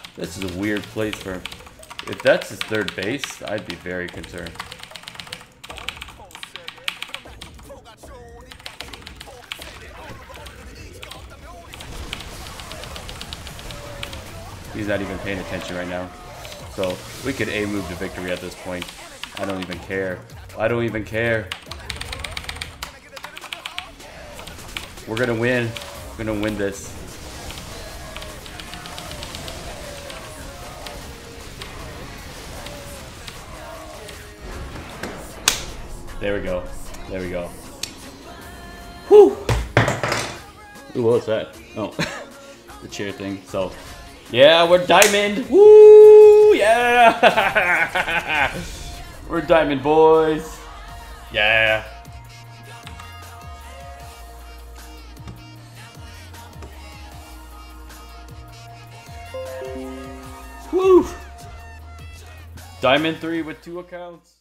This is a weird place for him. If that's his third base, I'd be very concerned. He's not even paying attention right now. So we could A move to victory at this point. I don't even care. I don't even care. We're gonna win. We're gonna win this. There we go. There we go. Whew. Ooh, what was that? Oh, the chair thing. So, yeah, we're diamond. Woo! Yeah! We're diamond boys. Yeah. Woo! Diamond 3 with 2 accounts.